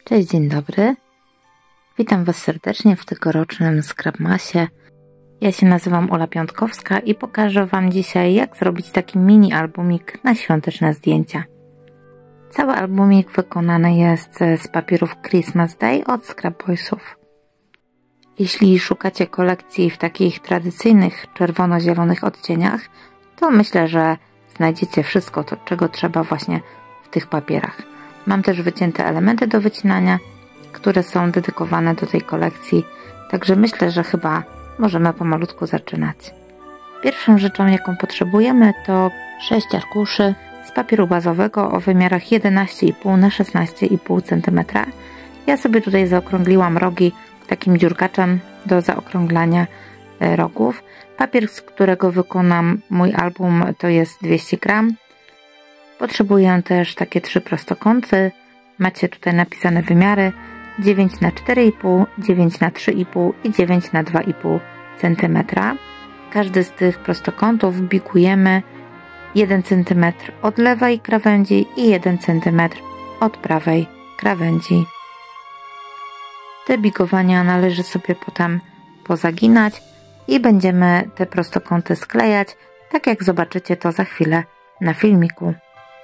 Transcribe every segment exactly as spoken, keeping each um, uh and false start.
Cześć, dzień dobry. Witam Was serdecznie w tegorocznym Scrapmasie. Ja się nazywam Ola Piątkowska i pokażę Wam dzisiaj, jak zrobić taki mini albumik na świąteczne zdjęcia. Cały albumik wykonany jest z papierów Christmas Day od Scrap Boysów. Jeśli szukacie kolekcji w takich tradycyjnych czerwono-zielonych odcieniach, to myślę, że znajdziecie wszystko, to, czego trzeba właśnie w tych papierach. Mam też wycięte elementy do wycinania, które są dedykowane do tej kolekcji, także myślę, że chyba możemy pomalutku zaczynać. Pierwszą rzeczą, jaką potrzebujemy, to sześć arkuszy z papieru bazowego o wymiarach jedenaście i pół na szesnaście i pół centymetra. Ja sobie tutaj zaokrągliłam rogi takim dziurkaczem do zaokrąglania rogów. Papier, z którego wykonam mój album, to jest dwieście gram. Potrzebuję też takie trzy prostokąty. Macie tutaj napisane wymiary dziewięć na cztery i pół, dziewięć na trzy i pół i dziewięć na dwa i pół centymetra. Każdy z tych prostokątów bikujemy jeden centymetr od lewej krawędzi i jeden centymetr od prawej krawędzi. Te bikowania należy sobie potem pozaginać i będziemy te prostokąty sklejać, tak jak zobaczycie to za chwilę na filmiku.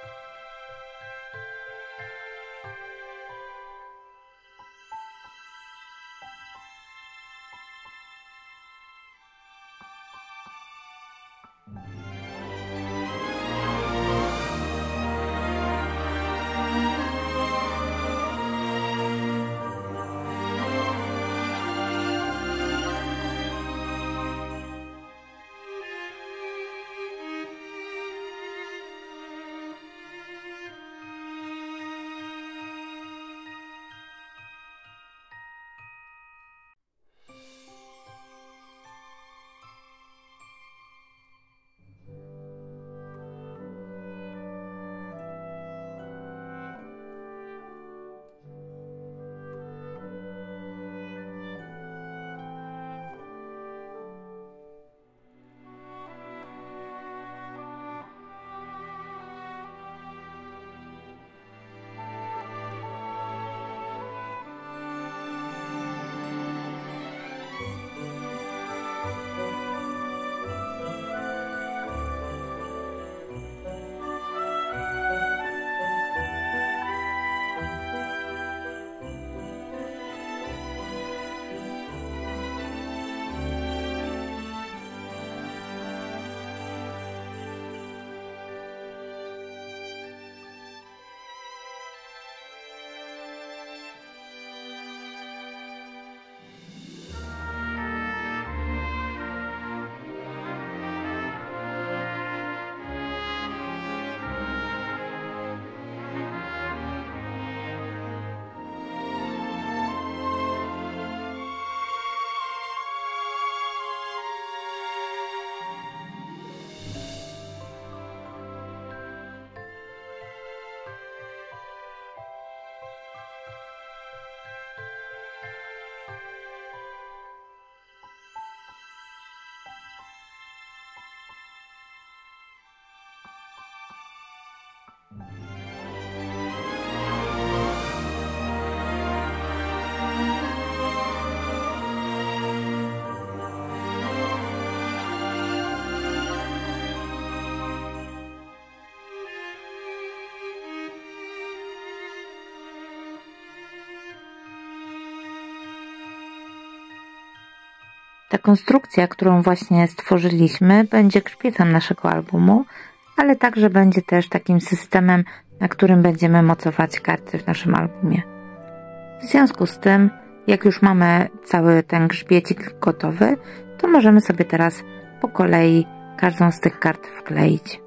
Ta konstrukcja, którą właśnie stworzyliśmy, będzie grzbietem naszego albumu, ale także będzie też takim systemem, na którym będziemy mocować karty w naszym albumie. W związku z tym, jak już mamy cały ten grzbiecik gotowy, to możemy sobie teraz po kolei każdą z tych kart wkleić.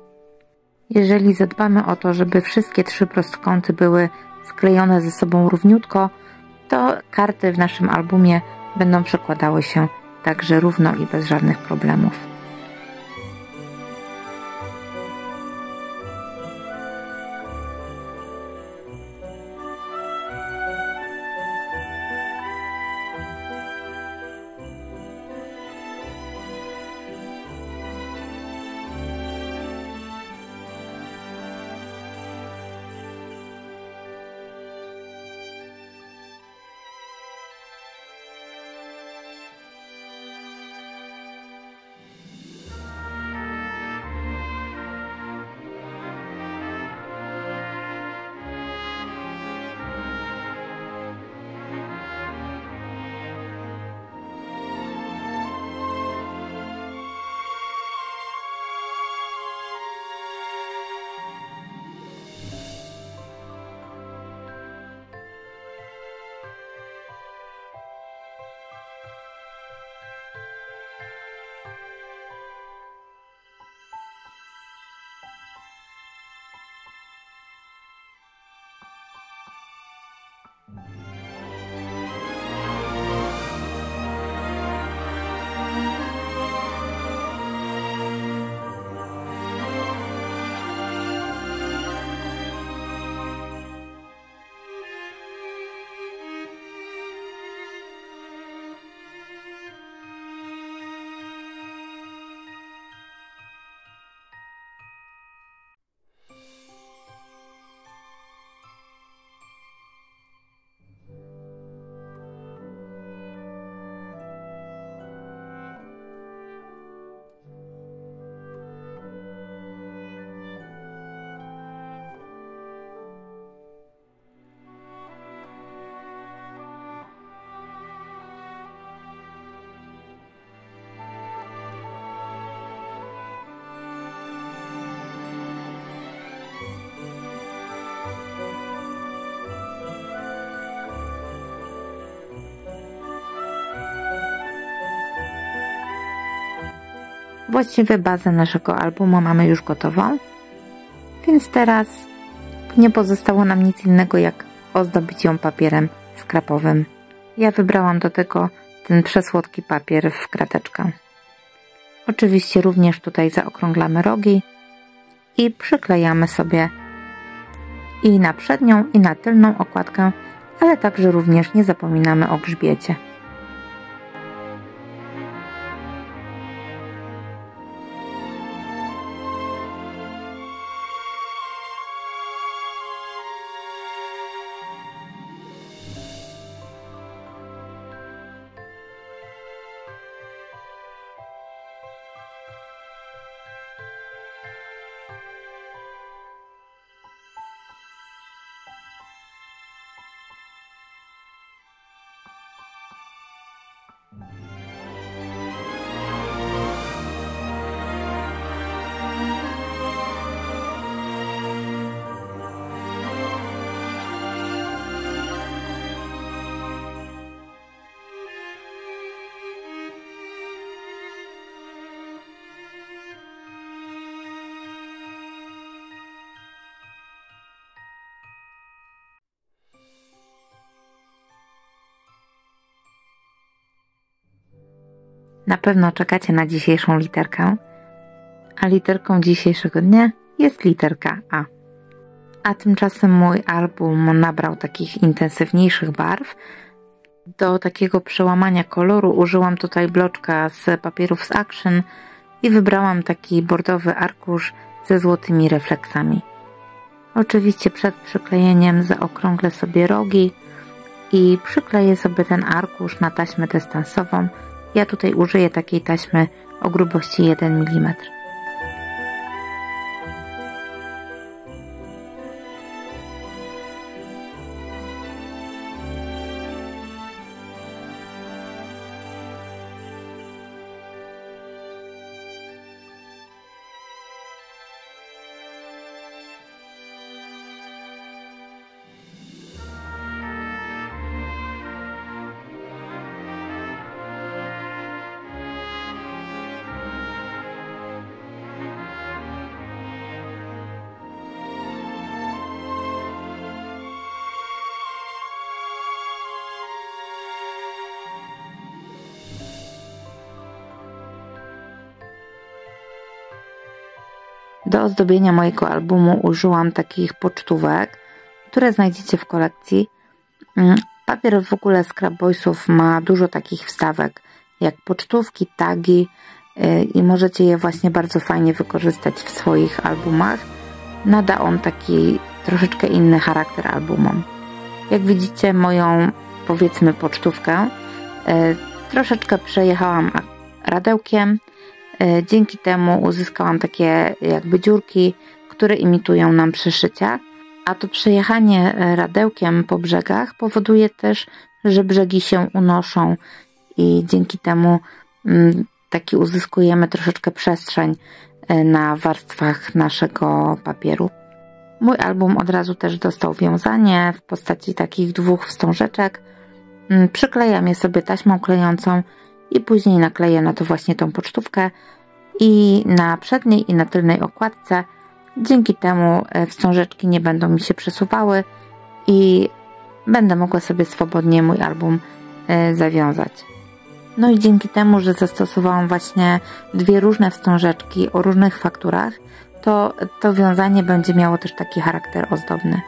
Jeżeli zadbamy o to, żeby wszystkie trzy prostokąty były sklejone ze sobą równiutko, to karty w naszym albumie będą przekładały się także równo i bez żadnych problemów. Właściwie bazę naszego albumu mamy już gotową, więc teraz nie pozostało nam nic innego jak ozdobić ją papierem skrapowym. Ja wybrałam do tego ten przesłodki papier w krateczkę. Oczywiście również tutaj zaokrąglamy rogi i przyklejamy sobie i na przednią, i na tylną okładkę, ale także również nie zapominamy o grzbiecie. Na pewno czekacie na dzisiejszą literkę, a literką dzisiejszego dnia jest literka A. A tymczasem mój album nabrał takich intensywniejszych barw. Do takiego przełamania koloru użyłam tutaj bloczka z papierów z Action i wybrałam taki bordowy arkusz ze złotymi refleksami. Oczywiście przed przyklejeniem zaokrąglę sobie rogi i przykleję sobie ten arkusz na taśmę dystansową. Ja tutaj użyję takiej taśmy o grubości jeden milimetr. Do ozdobienia mojego albumu użyłam takich pocztówek, które znajdziecie w kolekcji. Papier w ogóle Scrap Boysów ma dużo takich wstawek, jak pocztówki, tagi i możecie je właśnie bardzo fajnie wykorzystać w swoich albumach. Nada on taki troszeczkę inny charakter albumom. Jak widzicie, moją, powiedzmy, pocztówkę troszeczkę przejechałam radełkiem. Dzięki temu uzyskałam takie jakby dziurki, które imitują nam przeszycia, a to przejechanie radełkiem po brzegach powoduje też, że brzegi się unoszą i dzięki temu taki uzyskujemy troszeczkę przestrzeń na warstwach naszego papieru. Mój album od razu też dostał wiązanie w postaci takich dwóch wstążeczek. Przyklejam je sobie taśmą klejącą i później nakleję na to właśnie tą pocztówkę i na przedniej i na tylnej okładce. Dzięki temu wstążeczki nie będą mi się przesuwały i będę mogła sobie swobodnie mój album zawiązać. No i dzięki temu, że zastosowałam właśnie dwie różne wstążeczki o różnych fakturach, to to wiązanie będzie miało też taki charakter ozdobny.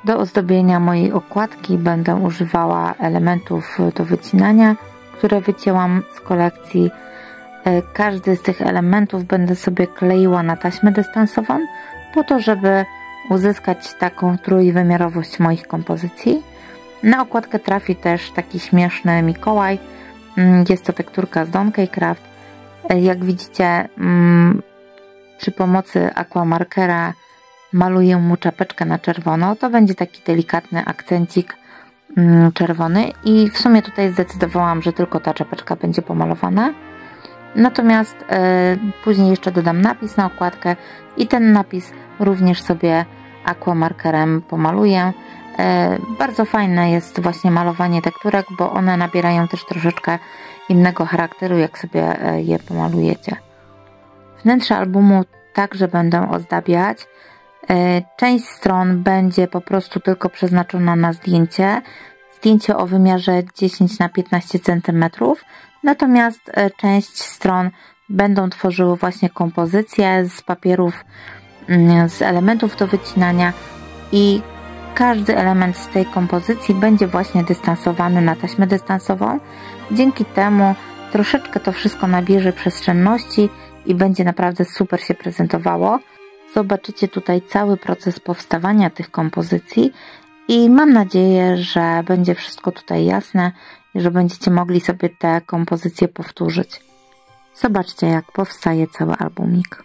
Do ozdobienia mojej okładki będę używała elementów do wycinania, które wycięłam z kolekcji. Każdy z tych elementów będę sobie kleiła na taśmę dystansową, po to, żeby uzyskać taką trójwymiarowość moich kompozycji. Na okładkę trafi też taki śmieszny Mikołaj. Jest to tekturka z Donkey Craft. Jak widzicie, przy pomocy aquamarkera maluję mu czapeczkę na czerwono. To będzie taki delikatny akcencik czerwony i w sumie tutaj zdecydowałam, że tylko ta czapeczka będzie pomalowana. Natomiast y, później jeszcze dodam napis na okładkę i ten napis również sobie aquamarkerem pomaluję. Y, bardzo fajne jest właśnie malowanie tekturek, bo one nabierają też troszeczkę innego charakteru, jak sobie y, je pomalujecie. Wnętrze albumu także będę ozdabiać. Y, część stron będzie po prostu tylko przeznaczona na zdjęcie. Zdjęcie o wymiarze dziesięć na piętnaście centymetrów. Natomiast część stron będą tworzyły właśnie kompozycje z papierów, z elementów do wycinania i każdy element z tej kompozycji będzie właśnie dystansowany na taśmę dystansową. Dzięki temu troszeczkę to wszystko nabierze przestrzenności i będzie naprawdę super się prezentowało. Zobaczycie tutaj cały proces powstawania tych kompozycji i mam nadzieję, że będzie wszystko tutaj jasne i że będziecie mogli sobie te kompozycje powtórzyć. Zobaczcie, jak powstaje cały albumik.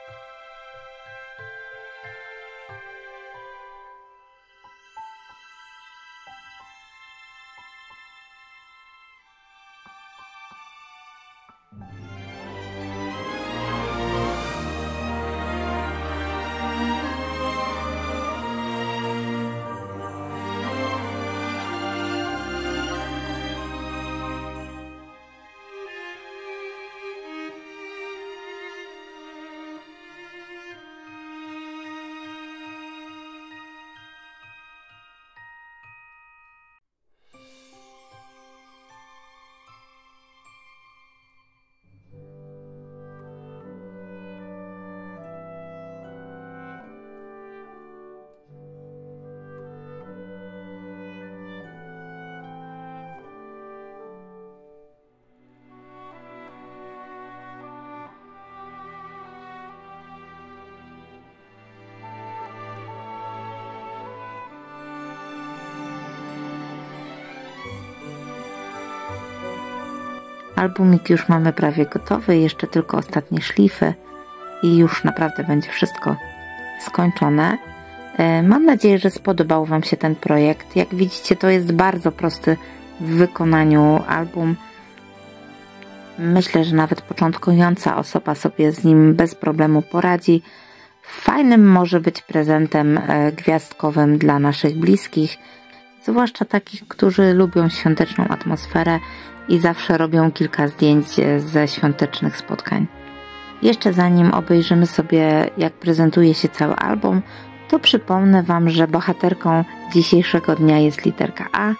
Albumik już mamy prawie gotowy, jeszcze tylko ostatnie szlify i już naprawdę będzie wszystko skończone. Mam nadzieję, że spodobał Wam się ten projekt. Jak widzicie, to jest bardzo prosty w wykonaniu album. Myślę, że nawet początkująca osoba sobie z nim bez problemu poradzi. Fajnym może być prezentem gwiazdkowym dla naszych bliskich, zwłaszcza takich, którzy lubią świąteczną atmosferę i zawsze robią kilka zdjęć ze świątecznych spotkań. Jeszcze zanim obejrzymy sobie, jak prezentuje się cały album, to przypomnę Wam, że bohaterką dzisiejszego dnia jest literka A.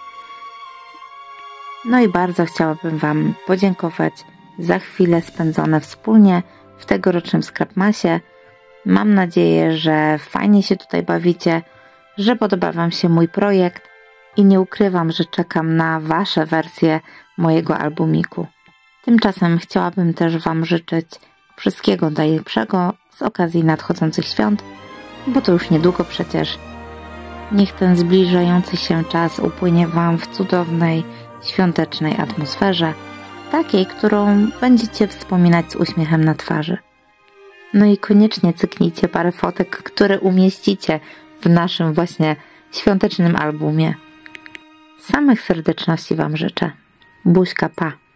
No i bardzo chciałabym Wam podziękować za chwile spędzone wspólnie w tegorocznym Scrapmasie. Mam nadzieję, że fajnie się tutaj bawicie, że podoba Wam się mój projekt i nie ukrywam, że czekam na Wasze wersje mojego albumiku. Tymczasem chciałabym też Wam życzyć wszystkiego najlepszego z okazji nadchodzących świąt, bo to już niedługo przecież. Niech ten zbliżający się czas upłynie Wam w cudownej, świątecznej atmosferze, takiej, którą będziecie wspominać z uśmiechem na twarzy. No i koniecznie cyknijcie parę fotek, które umieścicie w naszym właśnie świątecznym albumie. Samych serdeczności Wam życzę. Buźka, pa!